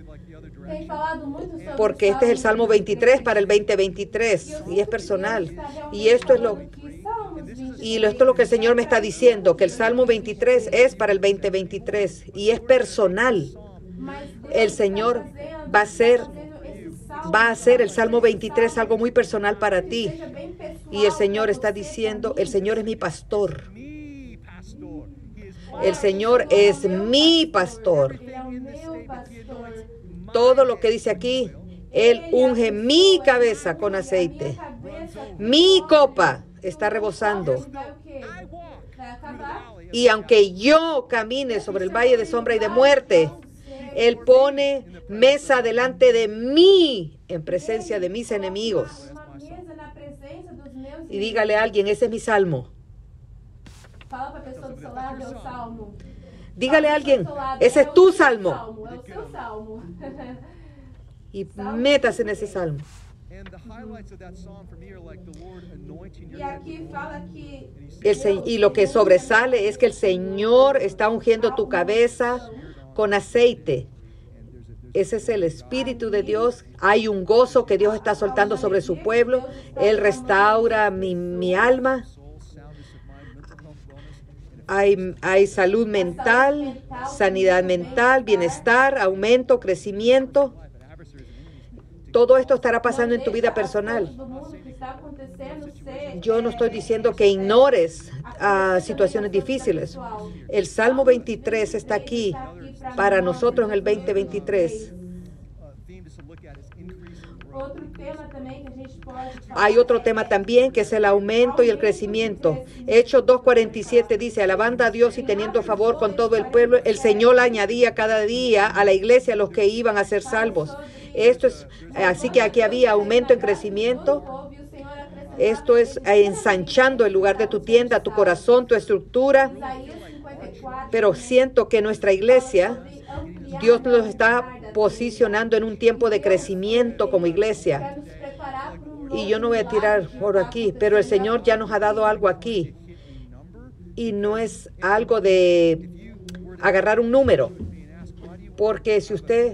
Porque este es el Salmo veintitrés para el veinte veintitrés y es personal. Y esto es lo y esto es lo que el Señor me está diciendo, que el Salmo veintitrés es para el veinte veintitrés y es personal. El Señor va a ser va a hacer el Salmo veintitrés algo muy personal para ti. Y el Señor está diciendo, el Señor es mi pastor. El Señor es mi pastor. Todo lo que dice aquí, Él unge mi cabeza con aceite. Mi copa está rebosando. Y aunque yo camine sobre el valle de sombra y de muerte, Él pone mesa delante de mí en presencia de mis enemigos. Y dígale a alguien, ese es mi salmo. Dígale a alguien, ese es tu salmo. Y métase en ese salmo. E aqui fala que El se- y lo que sobresale es que el Señor está ungiendo tu cabeza con aceite. Ese es el Espíritu de Dios. Hay un gozo que Dios está soltando sobre su pueblo. Él restaura mi, mi alma. Hay, hay salud mental, sanidad mental, bienestar, aumento, crecimiento. Todo esto estará pasando en tu vida personal. todo mundo que está acontecendo ser, Yo no estoy diciendo que ignores ah, situaciones difíciles. El Salmo veintitrés está aquí para nosotros en el veinte veintitrés. Outro tema também que a gente pode falar Hay otro tema también que es el aumento y el crecimiento. Hechos dos cuarenta y siete dice, alabando a Dios y teniendo favor con todo el pueblo, el Señor añadía cada día a la iglesia a los que iban a ser salvos. Esto es, así que aquí había aumento en crecimiento. ouve o Senhor acrescentar. Esto es eh, ensanchando el lugar de tu tienda, tu corazón, tu estructura. Isaías cincuenta y cuatro, Pero siento que nuestra iglesia, ampliar Dios nos a está guarda, posicionando en un tiempo de crecimiento como iglesia. para nos preparar para um Y novo yo no voy a tirar milagre por que vai aquí, pero el acontecer Señor ya nos ha dado algo aquí. Y no es algo de agarrar un número. Porque si usted,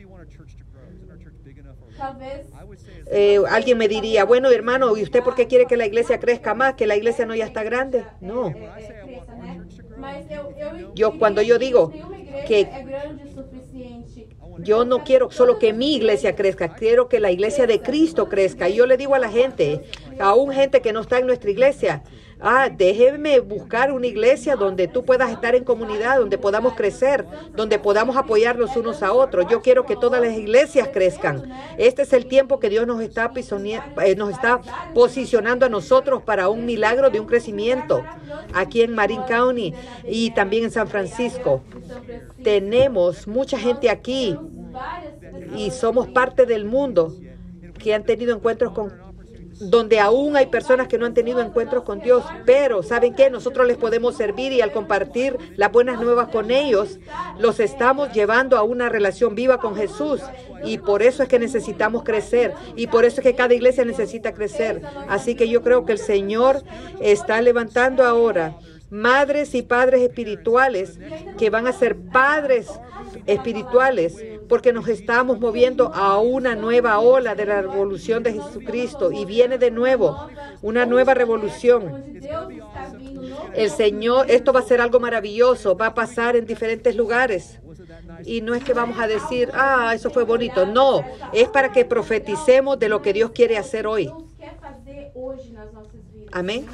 Talvez eh, alguien me diría, bueno, hermano, ¿y usted por qué quiere que la iglesia crezca más? ¿Que la iglesia no ya está grande? No. é, é, cresça, né? Mas eu, eu, Yo, cuando yo digo nenhuma igreja que é grande o suficiente. yo no quiero solo que mi iglesia crezca, quiero que la iglesia de Cristo crezca. Y yo le digo a la gente, aún gente que no está en nuestra iglesia, ah, déjeme buscar una iglesia donde tú puedas estar en comunidad, donde podamos crecer, donde podamos apoyarnos unos a otros. Yo quiero que todas las iglesias crezcan. Este es el tiempo que Dios nos está, pisonia- eh, nos está posicionando a nosotros para un milagro de un crecimiento aquí en Marin County y también en San Francisco. Tenemos mucha gente aquí y somos parte del mundo que han tenido encuentros con, donde aún hay personas que no han tenido encuentros con Dios, pero ¿saben qué? Nosotros les podemos servir y al compartir las buenas nuevas con ellos, los estamos llevando a una relación viva con Jesús y por eso es que necesitamos crecer y por eso es que cada iglesia necesita crecer. Así que yo creo que el Señor está levantando ahora madres y padres espirituales que van a ser padres espirituales porque nos estamos moviendo a una nueva ola de la revolución de Jesucristo y viene de nuevo una nueva revolución. Onde Deus está vindo, um novo El Señor, esto va a ser algo maravilloso, va a pasar en diferentes lugares. Y no es que vamos a decir, ah, eso fue bonito. No, es para que profeticemos de lo que Dios quiere hacer hoy. Deus quer fazer hoje nas nossas vidas. Amén.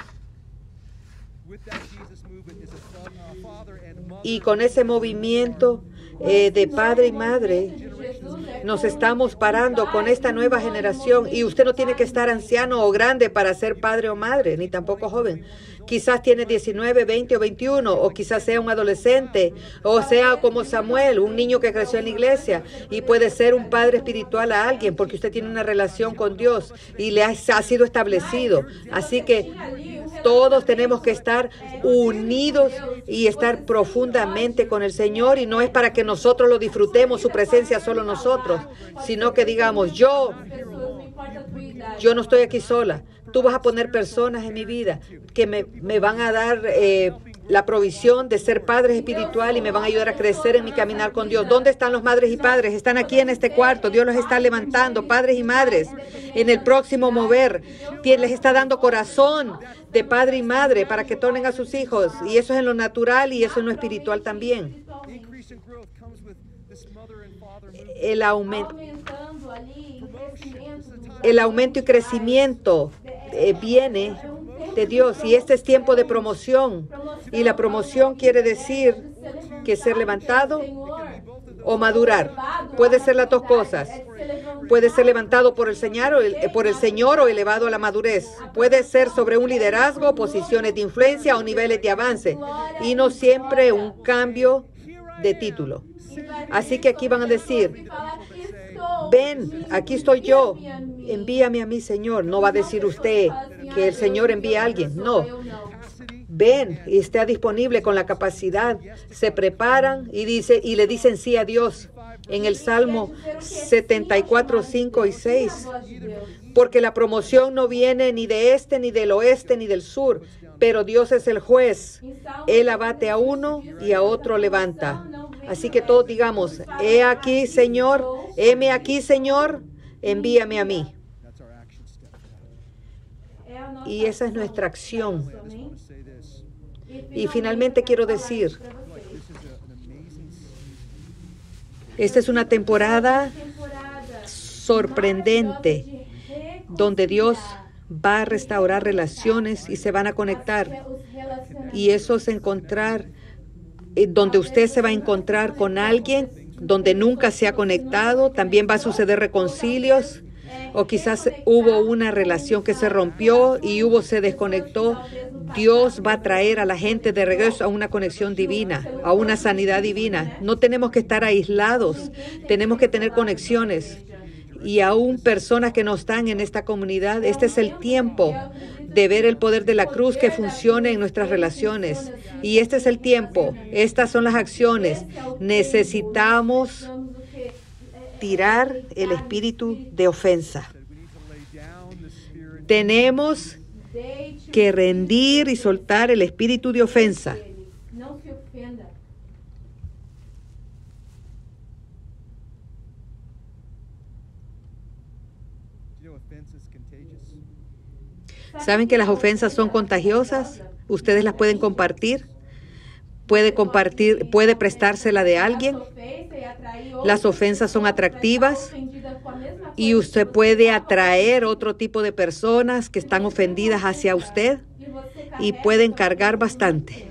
Y con ese movimiento eh, de padre y madre, Jesus é nos estamos parando con esta nueva generación y usted no tiene que estar anciano o grande para ser padre o madre, ni tampoco joven. Quizás tiene diecinueve, veinte o veintiuno, o quizás sea un adolescente, o sea como Samuel, un niño que creció en la iglesia y puede ser un padre espiritual a alguien porque usted tiene una relación con Dios y le ha, ha sido establecido. Así que todos tenemos que estar unidos y estar profundamente con el Señor y no es para que nosotros lo disfrutemos, su presencia solo nosotros, sino que digamos, yo, pessoas, não importa a tua idade. yo no estoy aquí sola. Tú vas a poner personas en mi vida que me, me van a dar eh, la provisión de ser padres espiritual y me van a ayudar a crecer en mi caminar con Dios. ¿Dónde están los madres y padres? Están aquí en este cuarto. Dios los está levantando, padres y madres. En el próximo mover, Dios les está dando corazón de padre y madre para que tornen a sus hijos. Y eso es en lo natural y eso es en lo espiritual también. El aumento. Aumentando ali, o crescimento do El aumento y crecimiento eh, viene de Dios y este es tiempo de promoción y la promoción quiere decir que ser levantado o madurar. Puede ser las dos cosas. Puede ser levantado por el Señor o el, por el Señor o elevado a la madurez. Puede ser sobre un liderazgo, posiciones de influencia o niveles de avance y no siempre un cambio de título. Así que aquí van a decir, ven, aquí estoy yo, envíame a mí, Señor. No va a decir usted que el Señor envíe a alguien, no. Ven y esté disponible con la capacidad. Se preparan y, dice, y le dicen sí a Dios. en el Salmo setenta y cuatro, cinco y seis. Porque la promoción no viene ni de este, ni del oeste, ni del sur, pero Dios es el juez. Él abate a uno y a otro levanta. Así que todos digamos, he aquí, Señor, heme aquí, Señor, envíame a mí. Y esa es nuestra acción. Y finalmente quiero decir, esta es una temporada sorprendente donde Dios va a restaurar relaciones y se van a conectar. Y eso es encontrar, eh, donde usted se va a encontrar con alguien donde nunca se ha conectado. También va a suceder reconcilios. O quizás hubo una relación que se rompió y hubo se desconectó. Dios va a traer a la gente de regreso a una conexión divina, a una sanidad divina. No tenemos que estar aislados, tenemos que tener conexiones. Y aún personas que no están en esta comunidad, este es el tiempo de ver el poder de la cruz que funcione en nuestras relaciones. Y este es el tiempo, estas son las acciones. Necesitamos tirar el espíritu de ofensa. Tenemos que rendir y soltar el espíritu de ofensa. ¿Saben que las ofensas son contagiosas? Ustedes las pueden compartir. Puede compartir, puede prestársela de alguien. Las ofensas son atractivas y usted puede atraer otro tipo de personas que están ofendidas hacia usted y pueden cargar bastante.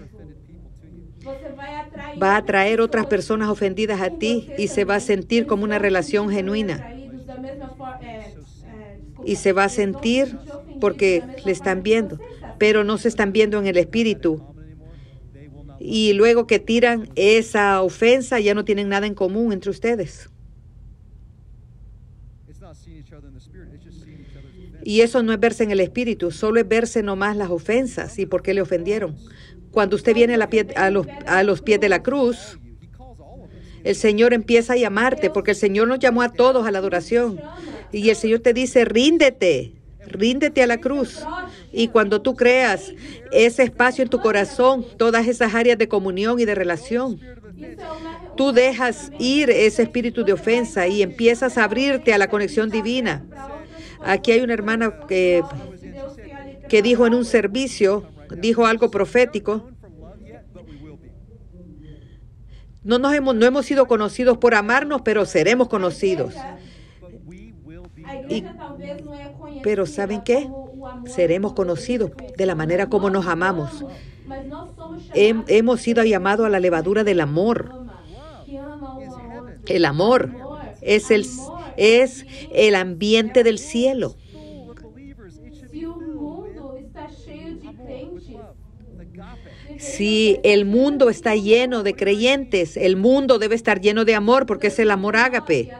Va a atraer otras personas ofendidas a ti y se va a sentir como una relación genuina. Y se va a sentir porque le están viendo, pero no se están viendo en el espíritu. Y luego que tiran esa ofensa, ya no tienen nada en común entre ustedes. Y eso no es verse en el espíritu, solo es verse nomás las ofensas y por qué le ofendieron. Cuando usted viene a, la pie, a, los, a los pies de la cruz, el Señor empieza a llamarte, porque el Señor nos llamó a todos a la adoración. Y el Señor te dice, ríndete, ríndete a la cruz. Y cuando tú creas ese espacio en tu corazón, todas esas áreas de comunión y de relación, tú dejas ir ese espíritu de ofensa y empiezas a abrirte a la conexión divina. Aquí hay una hermana que, que dijo en un servicio, dijo algo profético. No, nos hemos, no hemos sido conocidos por amarnos, pero seremos conocidos. Y, pero ¿saben qué? Seremos conocidos de la manera como nos amamos. Hem, hemos sido llamados a la levadura del amor. El amor es el, es el ambiente del cielo. Si el mundo está lleno de creyentes, el mundo debe estar lleno de amor porque es el amor ágape.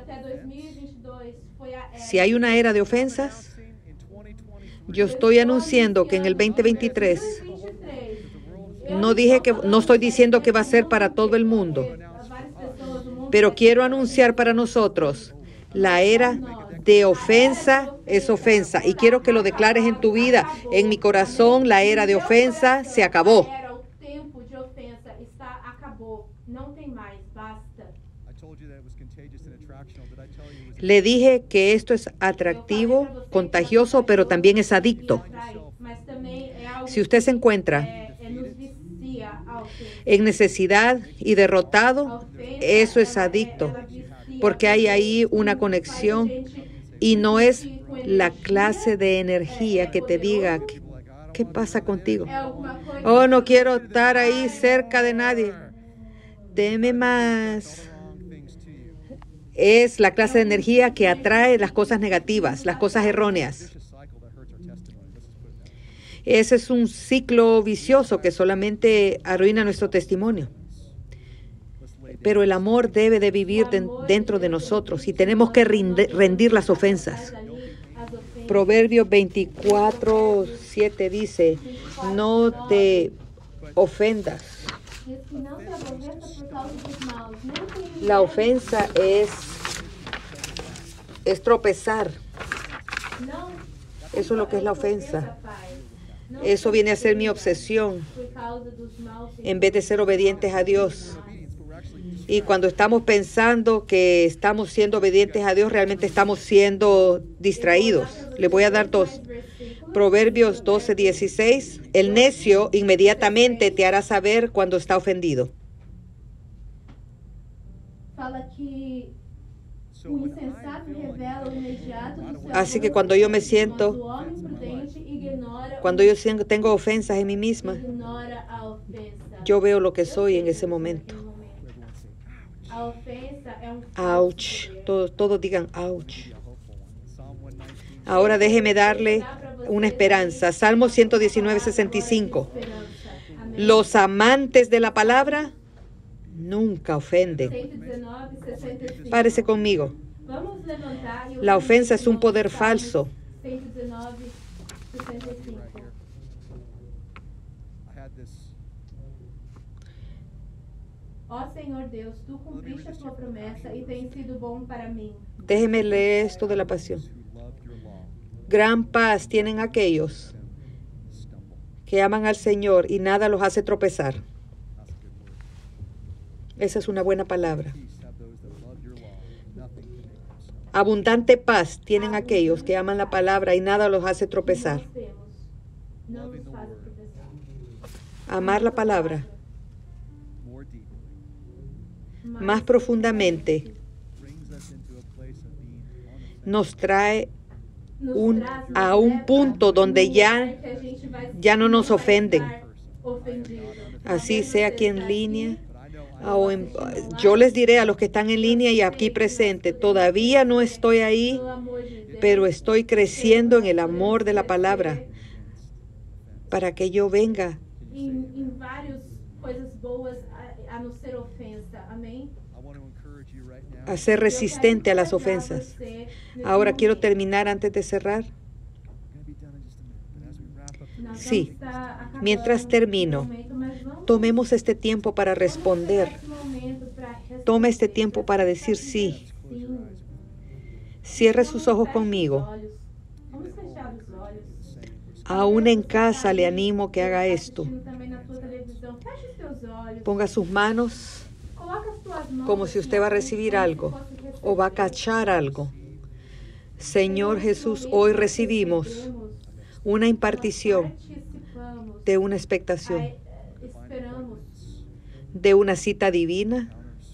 Si hay una era de ofensas, yo estoy anunciando que en el veinte veintitrés, no dije que, no estoy diciendo que va a ser para todo el mundo, pero quiero anunciar para nosotros la era de ofensa es ofensa y quiero que lo declares en tu vida. En mi corazón la era de ofensa se acabó. Le dije que esto es atractivo, contagioso, pero también es adicto. Si usted se encuentra en necesidad y derrotado, eso es adicto, porque hay ahí una conexión y no es la clase de energía que te diga, ¿qué, qué pasa contigo? Oh, no quiero estar ahí cerca de nadie. Deme más. Es la clase de energía que atrae las cosas negativas, las cosas erróneas. Ese es un ciclo vicioso que solamente arruina nuestro testimonio. Pero el amor debe de vivir de, dentro de nosotros y tenemos que rendir, rendir las ofensas. Proverbios veinticuatro, siete dice, no te ofendas Diz que não se aborreça por causa dos maus, nem tem La ofensa es, es tropezar. Não, Eso es lo que es la ofensa. essa paz. Não Eso viene a ser mi obsesión por causa dos maus en vez de ser obedientes a Dios. Y cuando estamos pensando que estamos siendo obedientes a Dios, realmente estamos siendo distraídos. Le voy a dar dos. Proverbios doce, dieciséis. El necio inmediatamente te hará saber cuando está ofendido. Fala que o insensato revela o imediato do seu Así que amor, cuando yo me mas siento, o homem prudente ignora cuando yo siento- tengo ofensas en mí misma, ignora a ofensa. yo veo lo que soy en ese momento. A ofensa é um Ouch. Todos, todos digan ouch. Ahora déjeme darle una esperanza. Salmo ciento diecinueve, sesenta y cinco. Los amantes de la palabra nunca ofenden. cento e dezenove, sessenta e cinco. Párese conmigo. Vamos levantar e La ouvir ofensa es un irmãos, poder Salmos falso. cento e dezenove, sessenta e cinco. Ó Senhor Deus, tu cumpriste a tua promessa e tens sido bom para mim. Déjeme leer esto de la pasión. Gran paz tienen aquellos que aman al Señor y nada los hace tropezar. Esa es una buena palabra. Abundante paz tienen aquellos que aman la palabra y nada los hace tropezar. Nós temos, não nos faz tropeçar. Amar la palabra Mas más profundamente nos trae nos un- traz, nos a un leva punto donde num ya- lugar que a gente vai- ya no nos vai ofenden. estar ofendido. Así Talvez sea você aquí en está línea. aqui, o en- yo les diré a los que están en línea y aquí presentes, todavía no estoy ahí, pelo amor de Deus, pero estoy creciendo en el amor de la palabra para que yo venga em, em várias coisas boas a, a não ser ofensa. Amém? a ser resistente a las ofensas. Ahora quiero terminar antes de cerrar. Sí, mientras termino, tomemos este tiempo para responder. Tome este tiempo para decir sí. Cierre sus ojos conmigo. Aún en casa le animo que haga esto. Ponga sus manos como si usted va a recibir algo o va a cachar algo. Señor Jesús, hoy recibimos una impartición de una expectación, de una cita divina,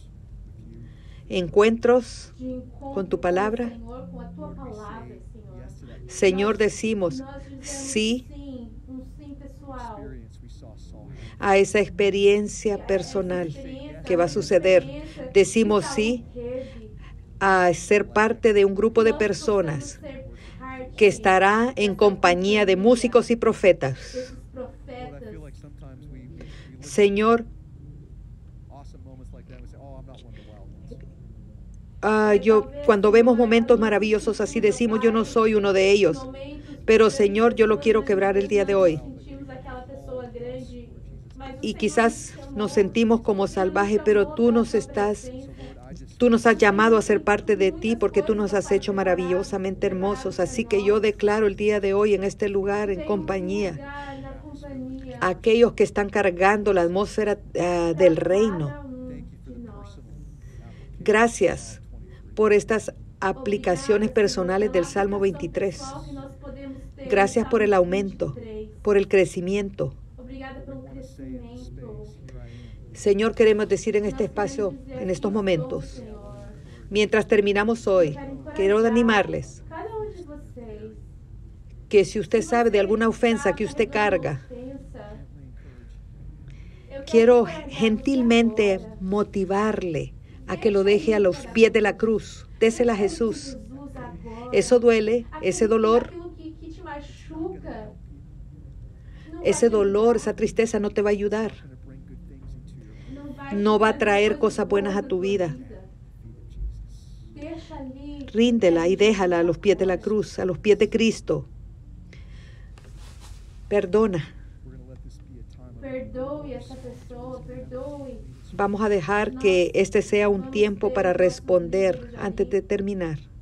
encuentros con tu palabra. Señor, decimos sí a esa experiencia personal que va a suceder. Decimos sí a ser parte de un grupo de personas que estará en compañía de músicos y profetas. Señor, ah, yo, cuando vemos momentos maravillosos así decimos, yo no soy uno de ellos. Pero Señor, yo lo quiero quebrar el día de hoy. Y quizás nos sentimos como salvajes, pero tú nos estás, tú nos has llamado a ser parte de ti porque tú nos has hecho maravillosamente hermosos. Así que yo declaro el día de hoy en este lugar, en compañía, a aquellos que están cargando la atmósfera uh, del reino. Gracias por estas aplicaciones personales del Salmo veintitrés. Gracias por el aumento, por el crecimiento. Señor, queremos decir en este espacio, en estos momentos, mientras terminamos hoy, quiero animarles que si usted sabe de alguna ofensa que usted carga, quiero gentilmente motivarle a que lo deje a los pies de la cruz. Désela a Jesús. Eso duele, ese dolor, ese dolor, esa tristeza no te va a ayudar. No va a traer cosas buenas a tu vida. Ríndela y déjala a los pies de la cruz, a los pies de Cristo. Perdona. perdoe essa pessoa, perdoe. Vamos a dejar que este sea un tiempo para responder antes de terminar.